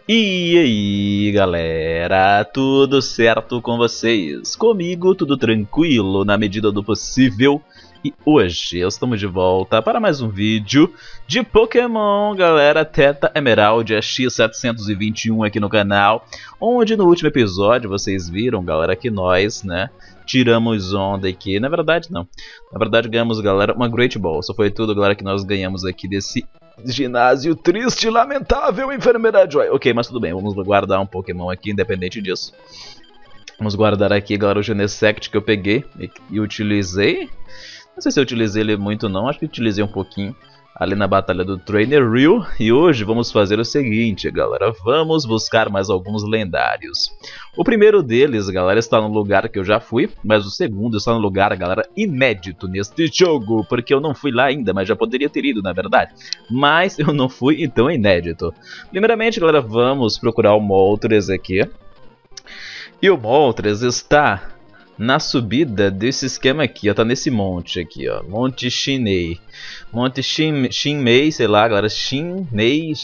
E aí galera, tudo certo com vocês? Comigo tudo tranquilo na medida do possível. E hoje estamos de volta para mais um vídeo de Pokémon, galera, Teta Emerald X721 aqui no canal. Onde no último episódio vocês viram, galera, que nós, né, tiramos onda aqui. Na verdade não, na verdade ganhamos, galera, uma Great Ball. Só foi tudo, galera, que nós ganhamos aqui desse ginásio triste, lamentável, enfermeira Joy. Ok, mas tudo bem, vamos guardar um Pokémon aqui, independente disso. Vamos guardar aqui, galera, o Genesect que eu peguei e utilizei. Não sei se eu utilizei ele muito não, acho que utilizei um pouquinho ali na batalha do Trainer Rio. E hoje vamos fazer o seguinte, galera, vamos buscar mais alguns lendários. O primeiro deles, galera, está no lugar que eu já fui, mas o segundo está no lugar, galera, inédito neste jogo, porque eu não fui lá ainda, mas já poderia ter ido, na verdade. Mas eu não fui, então é inédito. Primeiramente, galera, vamos procurar o Moltres aqui. E o Moltres está na subida desse esquema aqui, ó, tá nesse monte aqui, ó, Monte Shinmei. Monte Shinmei, sei lá, galera, Shinmei,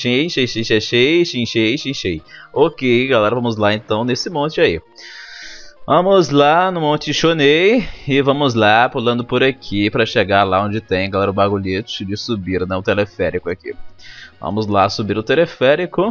Shinshei. Ok, galera, vamos lá então nesse monte aí. Vamos lá no Monte Shonei e vamos lá pulando por aqui para chegar lá onde tem, galera, o bagulhete de subir, né, o teleférico aqui. Vamos lá subir o teleférico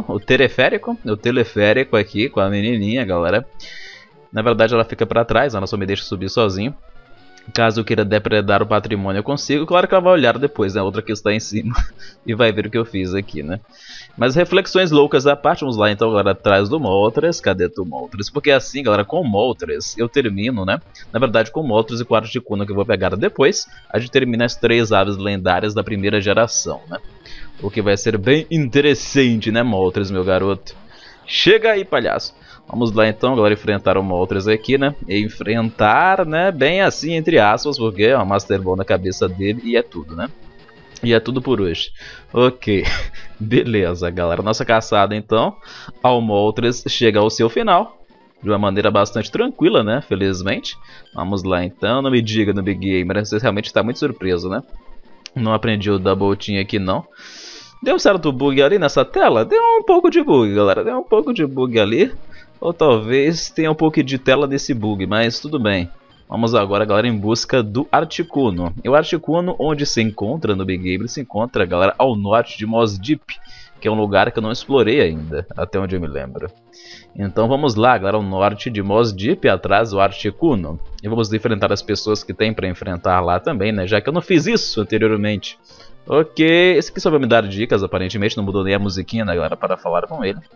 aqui com a menininha, galera. Na verdade ela fica pra trás, ela só me deixa subir sozinho. Caso eu queira depredar o patrimônio eu consigo. Claro que ela vai olhar depois, né, outra que está em cima. E vai ver o que eu fiz aqui, né. Mas reflexões loucas à parte, vamos lá então, galera, atrás do Moltres. Cadê tu, Moltres? Porque assim, galera, com o Moltres eu termino, né. Na verdade com o Moltres e com o Articuno que eu vou pegar depois, a gente termina as 3 aves lendárias da primeira geração, né. O que vai ser bem interessante, né, Moltres, meu garoto. Chega aí, palhaço. Vamos lá então, galera, enfrentar o Moltres aqui, né? E enfrentar, né? Bem assim, entre aspas, porque é uma Master Ball na cabeça dele e é tudo, né? E é tudo por hoje. Ok, beleza, galera. Nossa caçada então ao Moltres chega ao seu final. De uma maneira bastante tranquila, né? Felizmente. Vamos lá então, não me diga no Big Gamer, você realmente está muito surpreso, né? Não aprendi o Double Team aqui não. Deu um certo bug ali nessa tela? Deu um pouco de bug, galera. Deu um pouco de bug ali. Ou talvez tenha um pouco de tela nesse bug, mas tudo bem. Vamos agora, galera, em busca do Articuno. E o Articuno, onde se encontra no Big Game, se encontra, galera, ao norte de Moss Deep, que é um lugar que eu não explorei ainda, até onde eu me lembro. Então vamos lá, galera, ao norte de Moss Deep, atrás do Articuno. E vamos enfrentar as pessoas que tem para enfrentar lá também, né, já que eu não fiz isso anteriormente. Ok, esse aqui só vai me dar dicas, aparentemente, não mudou nem a musiquinha, né, galera, para falar com ele.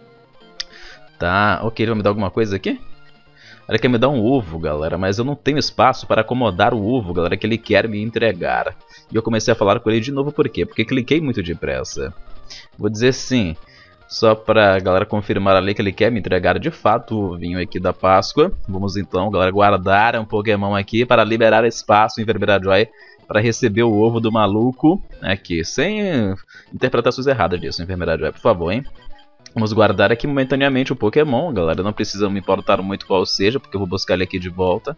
Tá, ok, ele vai me dar alguma coisa aqui? Ele quer me dar um ovo, galera, mas eu não tenho espaço para acomodar o ovo, galera, que ele quer me entregar. E eu comecei a falar com ele de novo, por quê? Porque cliquei muito depressa. Vou dizer sim, só pra galera confirmar ali que ele quer me entregar de fato o ovinho aqui da Páscoa. Vamos então, galera, guardar um Pokémon aqui para liberar espaço em Enfermeira Joy para receber o ovo do maluco aqui, sem interpretações erradas disso, Enfermeira Joy, por favor, hein? Vamos guardar aqui momentaneamente o Pokémon, galera. Não precisa me importar muito qual seja, porque eu vou buscar ele aqui de volta.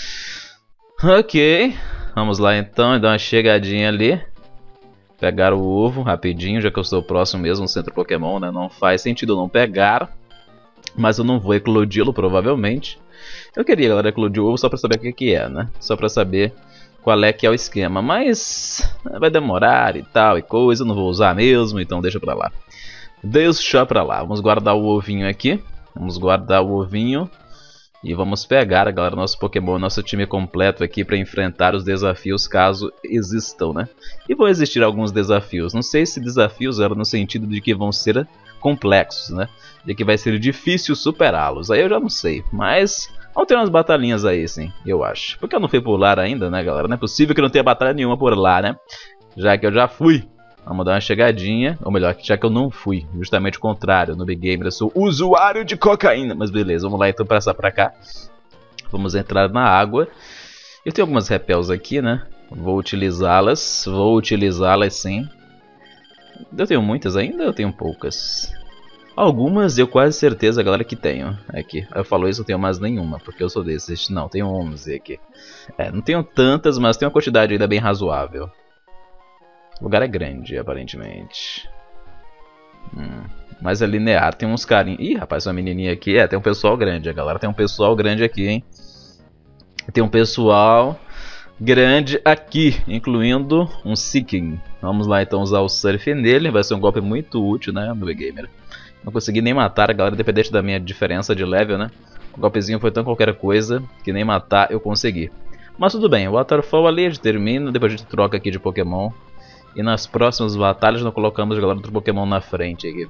Ok, vamos lá então, dar uma chegadinha ali. Pegar o ovo rapidinho, já que eu estou próximo mesmo no centro Pokémon, né? Não faz sentido eu não pegar. Mas eu não vou eclodi-lo, provavelmente. Eu queria, galera, eclodir o ovo só pra saber o que é, né? Só pra saber qual é que é o esquema. Mas vai demorar e tal e coisa, eu não vou usar mesmo, então deixa pra lá. Deixa pra lá, vamos guardar o ovinho aqui. Vamos guardar o ovinho. E vamos pegar, galera, nosso Pokémon, nosso time completo aqui para enfrentar os desafios caso existam, né? E vão existir alguns desafios. Não sei se desafios eram no sentido de que vão ser complexos, né? De que vai ser difícil superá-los. Aí eu já não sei, mas vão ter umas batalhinhas aí, sim, eu acho. Porque eu não fui por lá ainda, né, galera? Não é possível que não tenha batalha nenhuma por lá, né? Já que eu já fui. Vamos dar uma chegadinha, ou melhor, já que eu não fui, justamente o contrário, no Big Game eu sou usuário de cocaína. Mas beleza, vamos lá então passar pra cá. Vamos entrar na água. Eu tenho algumas repels aqui, né? Vou utilizá-las sim. Eu tenho muitas ainda ou eu tenho poucas? Algumas eu quase certeza, galera, que tenho aqui. Eu falo isso, eu tenho mais nenhuma, porque eu sou desses. Não, tenho 11 aqui. Não tenho tantas, mas tem uma quantidade ainda bem razoável. O lugar é grande, aparentemente. Mas é linear, tem uns carinhos. Ih, rapaz, uma menininha aqui. É, tem um pessoal grande, galera. Tem um pessoal grande aqui, hein? Tem um pessoal grande aqui, incluindo um Seeking. Vamos lá então usar o Surf nele. Vai ser um golpe muito útil, né, meu gamer? Não consegui nem matar a galera, independente da minha diferença de level, né? O golpezinho foi tão qualquer coisa que nem matar eu consegui. Mas tudo bem, o Waterfall ali a gente termina, depois a gente troca aqui de Pokémon. E nas próximas batalhas nós colocamos a galera do Pokémon na frente aqui.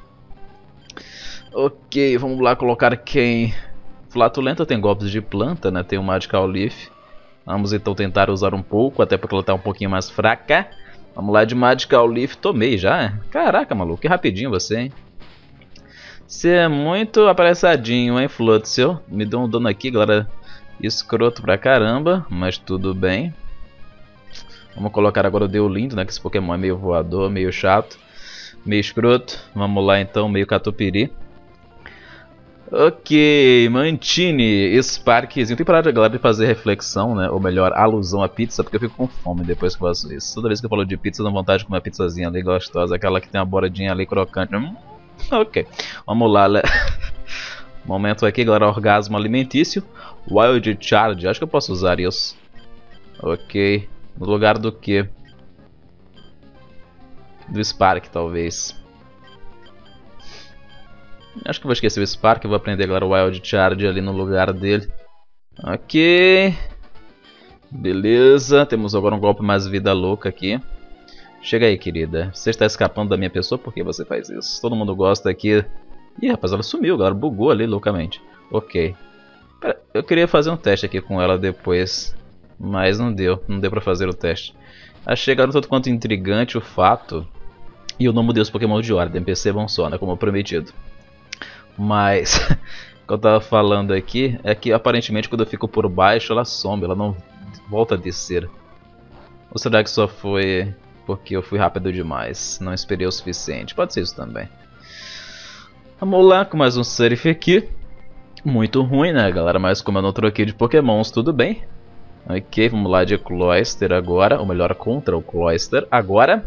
Ok, vamos lá colocar quem? Flatulenta tem golpes de planta, né? Tem o Magical Leaf. Vamos então tentar usar um pouco, até porque ela tá um pouquinho mais fraca. Vamos lá de Magical Leaf, tomei já. Caraca, maluco, que rapidinho você, hein? Você é muito apressadinho, hein, Floatzel? Me deu um dano aqui, galera. Escroto pra caramba, mas tudo bem. Vamos colocar agora o Deolindo, né? Que esse Pokémon é meio voador, meio chato, meio escroto. Vamos lá então, meio Catupiry. Ok, Mantine, Sparkzinho. Tem parado a galera de fazer reflexão, né? Ou melhor, alusão à pizza, porque eu fico com fome depois que eu faço isso. Toda vez que eu falo de pizza, dá vontade de comer uma pizzazinha ali gostosa, aquela que tem uma bordinha ali crocante. Ok, vamos lá, momento aqui, galera, orgasmo alimentício. Wild Charge, acho que eu posso usar isso. Ok, no lugar do que? Do Spark, talvez. Acho que vou esquecer o Spark, vou aprender, galera, o Wild Charge ali no lugar dele. Ok. Beleza, temos agora um golpe mais vida louca aqui. Chega aí, querida. Você está escapando da minha pessoa? Por que você faz isso? Todo mundo gosta aqui. Ih, rapaz, ela sumiu, galera. Bugou ali loucamente. Ok. Pera, eu queria fazer um teste aqui com ela depois. Mas não deu. Não deu pra fazer o teste. Achei, galera, tanto quanto intrigante o fato. E eu não mudei os Pokémon de ordem. Percebam só, né? Como prometido. Mas... o que eu tava falando aqui é que aparentemente quando eu fico por baixo ela some. Ela não volta a descer. Ou será que só foi... porque eu fui rápido demais, não esperei o suficiente. Pode ser isso também. Vamos lá com mais um Surf aqui. Muito ruim, né, galera? Mas como eu não troquei de Pokémons, tudo bem. Ok, vamos lá de Cloyster agora. Ou melhor, contra o Cloyster agora.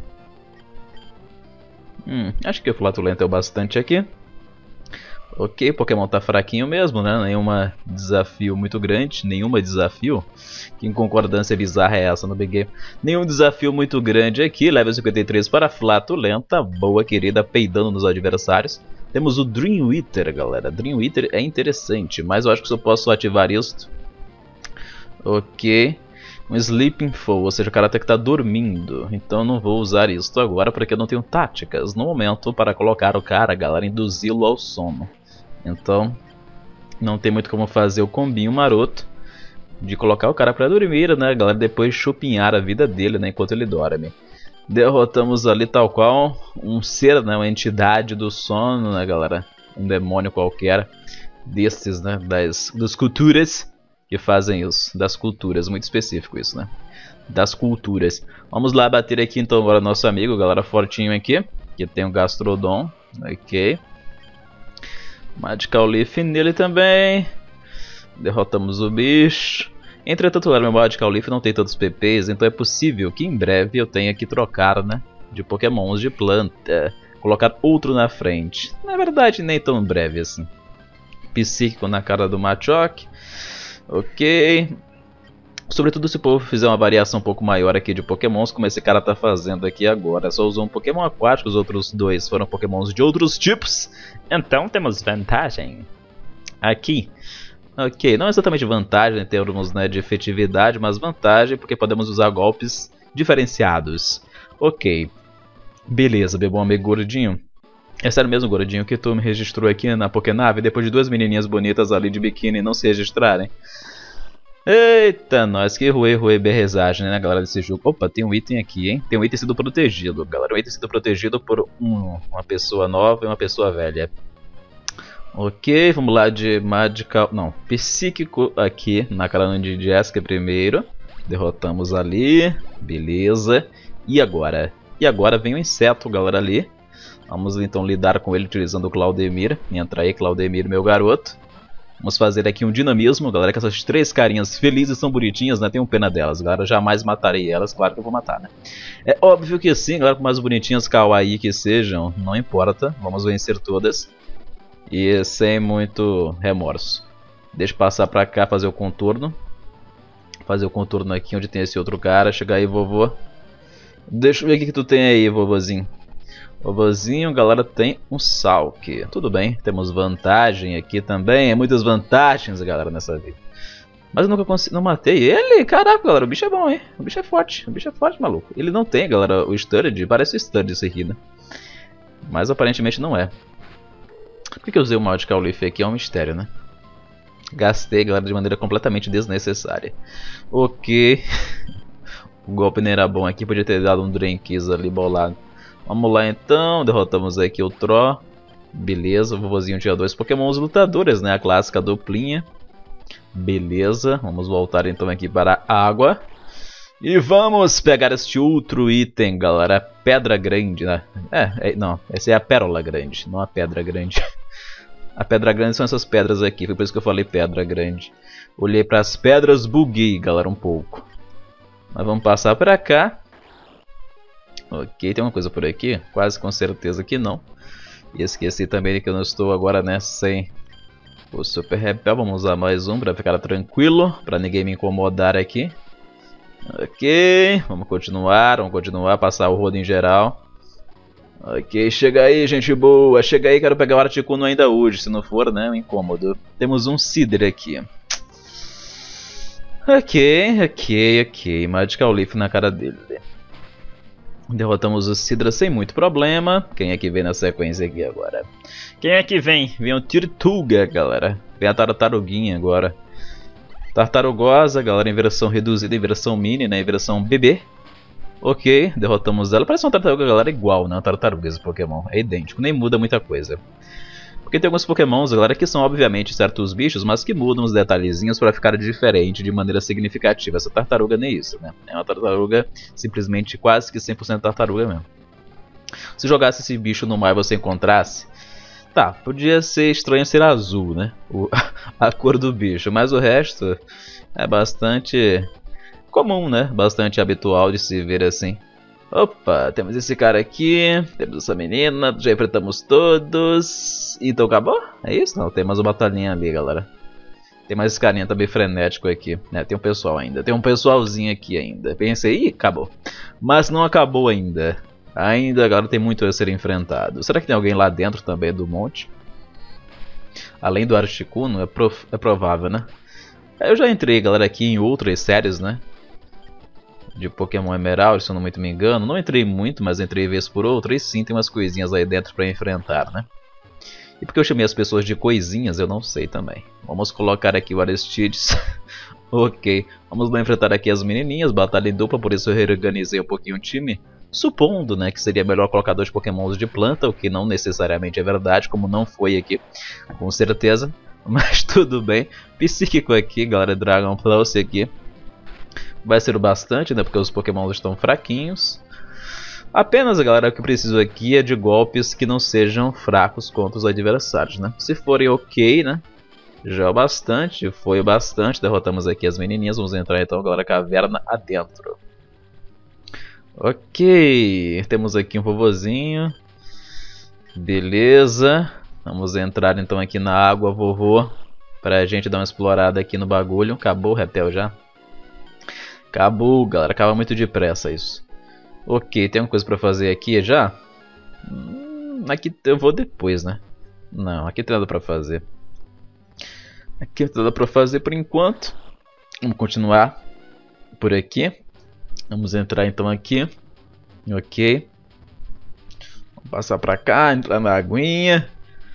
Acho que o Flatulento é o bastante aqui. Ok, o Pokémon tá fraquinho mesmo, né? Nenhuma desafio muito grande. Nenhuma desafio. Que concordância bizarra é essa no Big Game? Nenhum desafio muito grande aqui. Level 53 para Flatulenta. Boa, querida, peidando nos adversários. Temos o Dream Eater, galera. Dream Eater é interessante, mas eu acho que só posso ativar isto. Ok. Um Sleeping Foe, ou seja, o cara tem que estar dormindo. Então eu não vou usar isto agora porque eu não tenho táticas no momento para colocar o cara, galera, induzi-lo ao sono. Então, não tem muito como fazer o combinho maroto de colocar o cara pra dormir, né, galera? Depois chupinhar a vida dele, né, enquanto ele dorme. Derrotamos ali tal qual um ser, né, uma entidade do sono, né, galera? Um demônio qualquer desses, né, das culturas que fazem isso. Das culturas, muito específico isso, né? Das culturas. Vamos lá bater aqui então agora nosso amigo, galera, fortinho aqui, que tem um Gastrodon, ok. Magical Leaf nele também. Derrotamos o bicho. Entretanto, o meu Magical Leaf não tem tantos PPs, então é possível que em breve eu tenha que trocar, né, de Pokémons de planta. Colocar outro na frente. Na verdade, nem tão breve assim. Psíquico na cara do Machoke. Ok. Sobretudo se o povo fizer uma variação um pouco maior aqui de Pokémons, como esse cara tá fazendo aqui agora. Só usou um Pokémon aquático, os outros dois foram Pokémons de outros tipos. Então temos vantagem aqui. Ok, não exatamente vantagem em termos, né, de efetividade, mas vantagem porque podemos usar golpes diferenciados. Ok, beleza, meu bom amigo gordinho. É sério mesmo, gordinho, que tu me registrou aqui na Pokénave depois de duas menininhas bonitas ali de biquíni não se registrarem? Eita, nós, que ruê berrezagem, né, galera, desse jogo. Opa, tem um item aqui, hein? Tem um item sendo protegido, galera. Um item sendo protegido por uma pessoa nova e uma pessoa velha. Ok, vamos lá de Magical... não, Psíquico aqui na cara de Jessica primeiro. Derrotamos ali, beleza. E agora? E agora vem o inseto, galera, ali. Vamos então lidar com ele utilizando o Claudemir. Entra aí, Claudemir, meu garoto. Vamos fazer aqui um dinamismo, galera, que essas 3 carinhas felizes são bonitinhas, né? Tenho pena delas, galera. Eu jamais matarei elas, claro que eu vou matar, né? É óbvio que sim, galera, por mais bonitinhas kawaii que sejam, não importa. Vamos vencer todas. E sem muito remorso. Deixa eu passar pra cá, fazer o contorno. Fazer o contorno aqui onde tem esse outro cara. Chega aí, vovô. Deixa eu ver o que tu tem aí, vovozinho. Vovozinho, galera, tem um Salk. Tudo bem, temos vantagem aqui também. Muitas vantagens, galera, nessa vida. Mas eu nunca consegui, não matei ele. Caraca, galera, o bicho é bom, hein? O bicho é forte, maluco. Ele não tem, galera, o Sturdy. Parece o Sturdy esse aqui, né? Mas aparentemente não é. Por que eu usei o Magical Leaf aqui? É um mistério, né? Gastei, galera, de maneira completamente desnecessária. Ok. O golpe não era bom aqui, podia ter dado um Drenkies ali bolado. Vamos lá então, derrotamos aqui o Tro. Beleza, o vovozinho tinha 2 pokémons lutadores, né? A clássica duplinha. Beleza, vamos voltar então aqui para a água. E vamos pegar este outro item, galera. Pedra grande, né? Não, essa é a pérola grande, não a pedra grande. A pedra grande são essas pedras aqui, foi por isso que eu falei pedra grande. Olhei para as pedras, buguei, galera, um pouco. Mas vamos passar para cá. Ok, tem uma coisa por aqui? Quase com certeza que não. E esqueci também que eu não estou agora, né, sem o Super Repel. Vamos usar mais um para ficar tranquilo, para ninguém me incomodar aqui. Ok, vamos continuar, passar o rodo em geral. Ok, chega aí, gente boa, chega aí, quero pegar o Articuno ainda hoje, se não for, né, um incômodo. Temos um Cider aqui. Ok, Magical Leaf na cara dele. Derrotamos o Sidra sem muito problema. Quem é que vem na sequência aqui agora? Quem é que vem? Vem o Tirtuga, galera. Vem a Tartaruguinha agora. Tartarugosa, galera, em versão reduzida, em versão mini, né, em versão bebê. Ok, derrotamos ela. Parece uma tartaruga, galera, igual, né? Uma tartaruga esse Pokémon. É idêntico, nem muda muita coisa. Porque tem alguns Pokémons, galera, que são obviamente certos bichos, mas que mudam os detalhezinhos para ficar diferente de maneira significativa. Essa tartaruga nem isso, né? É uma tartaruga simplesmente quase que 100% tartaruga mesmo. Se jogasse esse bicho no mar e você encontrasse... Tá, podia ser estranho ser azul, né? A cor do bicho, mas o resto é bastante comum, né? Bastante habitual de se ver assim. Opa, temos esse cara aqui, temos essa menina, já enfrentamos todos. Então acabou? É isso? Não, tem mais uma batalhinha ali, galera. Tem mais esse carinha também frenético aqui. Tem um pessoal ainda, tem um pessoalzinho aqui ainda. Pensei, ih, acabou. Mas não acabou ainda. Ainda, galera, tem muito a ser enfrentado. Será que tem alguém lá dentro também do monte? Além do Articuno, é provável, né? Eu já entrei, galera, aqui em outras séries, né? De Pokémon Emerald, se eu não muito me engano. Não entrei muito, mas entrei vez por outra. E sim, tem umas coisinhas aí dentro pra enfrentar, né? E porque eu chamei as pessoas de coisinhas, eu não sei também. Vamos colocar aqui o Aristides. Ok, vamos lá enfrentar aqui as menininhas. Batalha em dupla, por isso eu reorganizei um pouquinho o time. Supondo, né, que seria melhor colocar 2 Pokémons de planta, o que não necessariamente é verdade, como não foi aqui, com certeza. Mas tudo bem. Psíquico aqui, galera, Dragon Plus aqui. Vai ser o bastante, né, porque os Pokémons estão fraquinhos. Apenas, galera, o que eu preciso aqui é de golpes que não sejam fracos contra os adversários, né. Se forem ok, né, já é o bastante, foi o bastante. Derrotamos aqui as menininhas, vamos entrar então, galera, caverna adentro. Ok, temos aqui um vovozinho. Beleza. Vamos entrar então aqui na água, vovô, pra gente dar uma explorada aqui no bagulho. Acabou o repel já? Acabou, galera. Acaba muito depressa isso. Ok, tem uma coisa pra fazer aqui já? Aqui eu vou depois, né? Não, aqui tem nada pra fazer. Aqui não tem nada pra fazer por enquanto. Vamos continuar por aqui. Vamos entrar então aqui. Ok. Vamos passar pra cá, entrar na aguinha.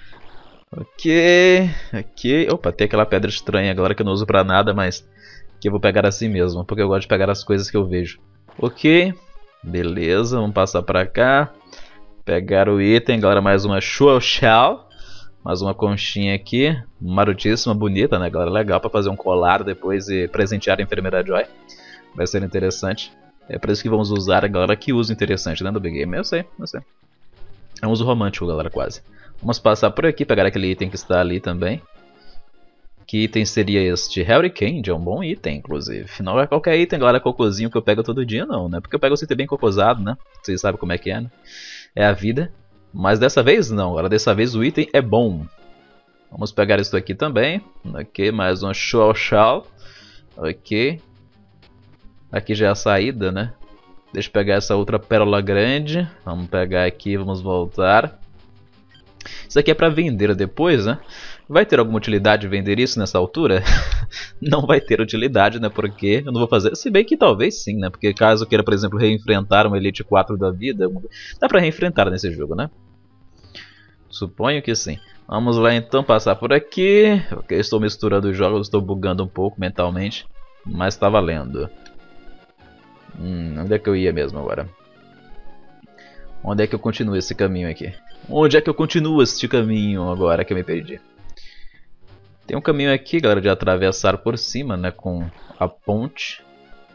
Ok. Ok. Opa, tem aquela pedra estranha agora que eu não uso pra nada, mas que eu vou pegar assim mesmo, porque eu gosto de pegar as coisas que eu vejo. Ok. Beleza, vamos passar pra cá. Pegar o item, galera, mais uma Shell. Mais uma conchinha aqui. Marotíssima, bonita, né, galera? Legal pra fazer um colar depois e presentear a enfermeira Joy. Vai ser interessante. É por isso que vamos usar a galera que usa interessante, né, do Big Game. Eu sei. É um uso romântico, galera, quase. Vamos passar por aqui, pegar aquele item que está ali também. Que item seria este? Hurricane, é um bom item, inclusive. Não é qualquer item, galera, cocôzinho que eu pego todo dia, não, né? Porque eu pego esse item bem cocosado, né? Vocês sabem como é que é, né? É a vida. Mas dessa vez não, agora dessa vez o item é bom. Vamos pegar isso aqui também. Ok, mais um show. Ok. Aqui já é a saída, né? Deixa eu pegar essa outra pérola grande. Vamos pegar aqui, vamos voltar. Isso aqui é pra vender depois, né? Vai ter alguma utilidade vender isso nessa altura? Não vai ter utilidade, né? Porque eu não vou fazer... Se bem que talvez sim, né? Porque caso eu queira, por exemplo, reenfrentar uma Elite 4 da vida... Dá pra reenfrentar nesse jogo, né? Suponho que sim. Vamos lá então, passar por aqui. Ok, estou misturando os jogos, estou bugando um pouco mentalmente. Mas tá valendo. Onde é que eu ia mesmo agora? Onde é que eu continuo esse caminho aqui? Onde é que eu continuo este caminho agora que eu me perdi? Tem um caminho aqui, galera, de atravessar por cima, né, com a ponte.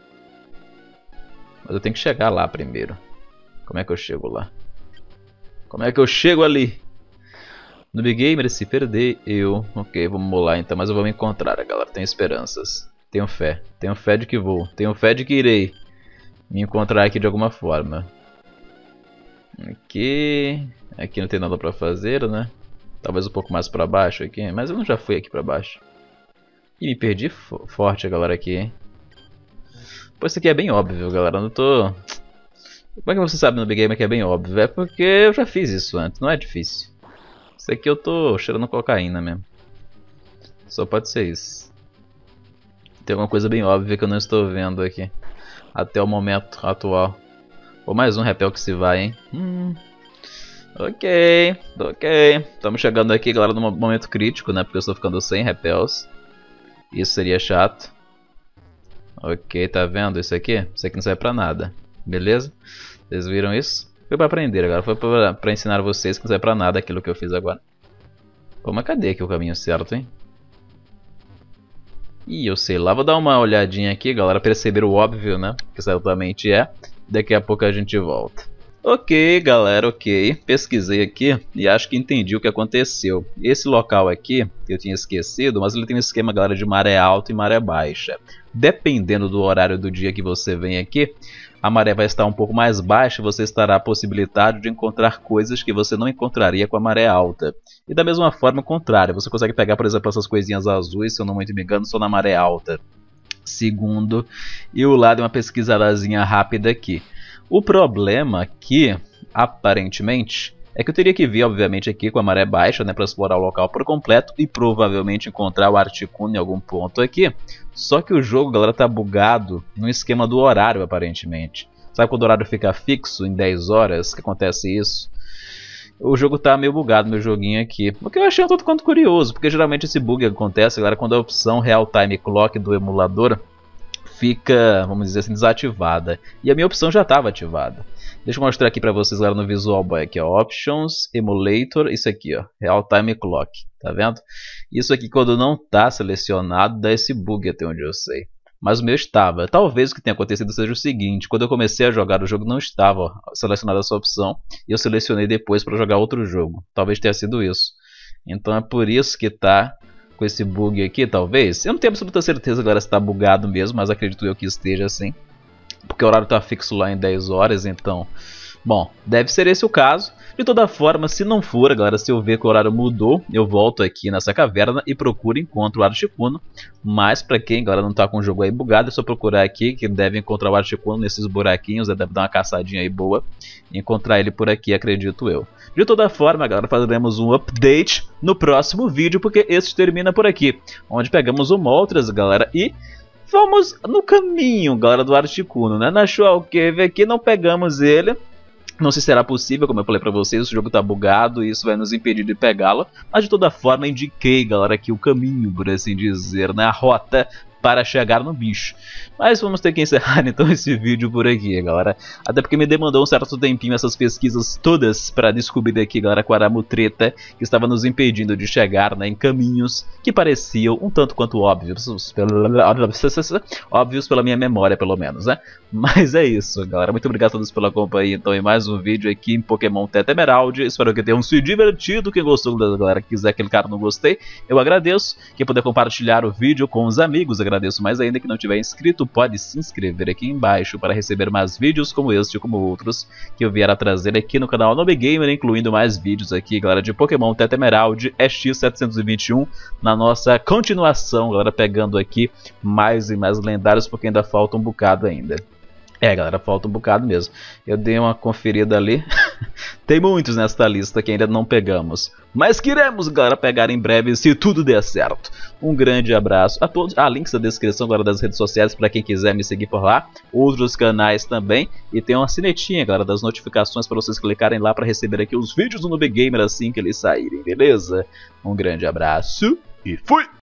Mas eu tenho que chegar lá primeiro. Como é que eu chego lá? Como é que eu chego ali? No Big Gamer, se perder, eu... Ok, vamos lá então, mas eu vou me encontrar, galera, tenho esperanças. Tenho fé de que vou. Tenho fé de que irei me encontrar aqui de alguma forma. Aqui não tem nada pra fazer, né? Talvez um pouco mais pra baixo aqui, mas eu não já fui aqui pra baixo. E me perdi forte, galera, aqui, hein? Pô, isso aqui é bem óbvio, galera, eu não tô... Como é que você sabe no Big Gamer que é bem óbvio? É porque eu já fiz isso antes, não é difícil. Isso aqui eu tô cheirando cocaína mesmo. Só pode ser isso. Tem alguma coisa bem óbvia que eu não estou vendo aqui. Até o momento atual. Ou mais um repel que se vai, hein? Ok. Estamos chegando aqui, galera, num momento crítico, né? Porque eu estou ficando sem repels. Isso seria chato. Ok, tá vendo isso aqui? Isso aqui não serve pra nada. Beleza? Vocês viram isso? Foi pra aprender agora. Foi pra ensinar vocês que não serve pra nada aquilo que eu fiz agora. Pô, mas cadê aqui o caminho certo, hein? Ih, eu sei lá. Vou dar uma olhadinha aqui, galera. Perceber o óbvio, né? Que certamente é. Daqui a pouco a gente volta. Ok, galera, ok. Pesquisei aqui e acho que entendi o que aconteceu. Esse local aqui, que eu tinha esquecido, mas ele tem um esquema, galera, de maré alta e maré baixa. Dependendo do horário do dia que você vem aqui, a maré vai estar um pouco mais baixa e você estará a possibilidade de encontrar coisas que você não encontraria com a maré alta. E da mesma forma, o contrário. Você consegue pegar, por exemplo, essas coisinhas azuis, se eu não muito me engano, só na maré alta. Segundo, eu lá dei uma pesquisadazinha rápida aqui. O problema aqui, aparentemente, é que eu teria que vir, obviamente, aqui com a maré baixa, né, para explorar o local por completo e provavelmente encontrar o Articuno em algum ponto aqui. Só que o jogo, galera, tá bugado no esquema do horário, aparentemente. Sabe quando o horário fica fixo em 10 horas, que acontece isso? O jogo tá meio bugado, meu joguinho aqui. O que eu achei um tanto quanto curioso, porque geralmente esse bug acontece, galera, quando a opção Real Time Clock do emulador fica, vamos dizer assim, desativada. E a minha opção já estava ativada. Deixa eu mostrar aqui para vocês, galera, no Visual Boy aqui, ó, Options, Emulator, isso aqui, ó, Real Time Clock, tá vendo? Isso aqui quando não está selecionado dá esse bug até onde eu sei. Mas o meu estava. Talvez o que tenha acontecido seja o seguinte, quando eu comecei a jogar o jogo não estava selecionada essa opção e eu selecionei depois para jogar outro jogo. Talvez tenha sido isso. Então é por isso que tá com esse bug aqui, talvez. Eu não tenho absoluta certeza agora se está bugado mesmo, mas acredito eu que esteja assim. Porque o horário está fixo lá em 10 horas, então... Bom, deve ser esse o caso. De toda forma, se não for, galera, se eu ver que o horário mudou, eu volto aqui nessa caverna e procuro e encontro o Articuno. Mas pra quem, galera, não tá com o jogo aí bugado, é só procurar aqui, que deve encontrar o Articuno nesses buraquinhos, deve dar uma caçadinha aí boa. E encontrar ele por aqui, acredito eu. De toda forma, galera, faremos um update no próximo vídeo, porque este termina por aqui. Onde pegamos o Moltres, galera, e... vamos no caminho, galera, do Articuno, né? Na Shoal Cave aqui não pegamos ele. Não sei se será possível, como eu falei pra vocês, o jogo tá bugado e isso vai nos impedir de pegá-lo. Mas de toda forma indiquei, galera, aqui o caminho, por assim dizer, né? A rota para chegar no bicho. Mas vamos ter que encerrar então esse vídeo por aqui, galera. Até porque me demandou um certo tempinho essas pesquisas todas para descobrir aqui, galera, qual era a mutreta que estava nos impedindo de chegar, né, em caminhos que pareciam um tanto quanto óbvios pela minha memória, pelo menos, né? Mas é isso, galera. Muito obrigado a todos pela companhia, então, em mais um vídeo aqui em Pokémon Teta Emerald. Espero que tenham se divertido. Quem gostou, galera, quiser clicar no gostei, eu agradeço. Quem puder compartilhar o vídeo com os amigos, agradeço mais ainda. Quem não tiver inscrito, pode se inscrever aqui embaixo para receber mais vídeos como este e como outros que eu vier a trazer aqui no canal Noob Gamer, incluindo mais vídeos aqui, galera, de Pokémon Teta Emerald EX721, na nossa continuação, galera, pegando aqui mais e mais lendários, porque ainda falta um bocado ainda. É, galera, falta um bocado mesmo. Eu dei uma conferida ali. Tem muitos nesta lista que ainda não pegamos. Mas queremos, galera, pegar em breve, se tudo der certo. Um grande abraço a todos. Links na descrição, galera, das redes sociais para quem quiser me seguir por lá. Outros canais também. E tem uma sinetinha, galera, das notificações para vocês clicarem lá para receber aqui os vídeos do Noob Gamer assim que eles saírem, beleza? Um grande abraço e fui!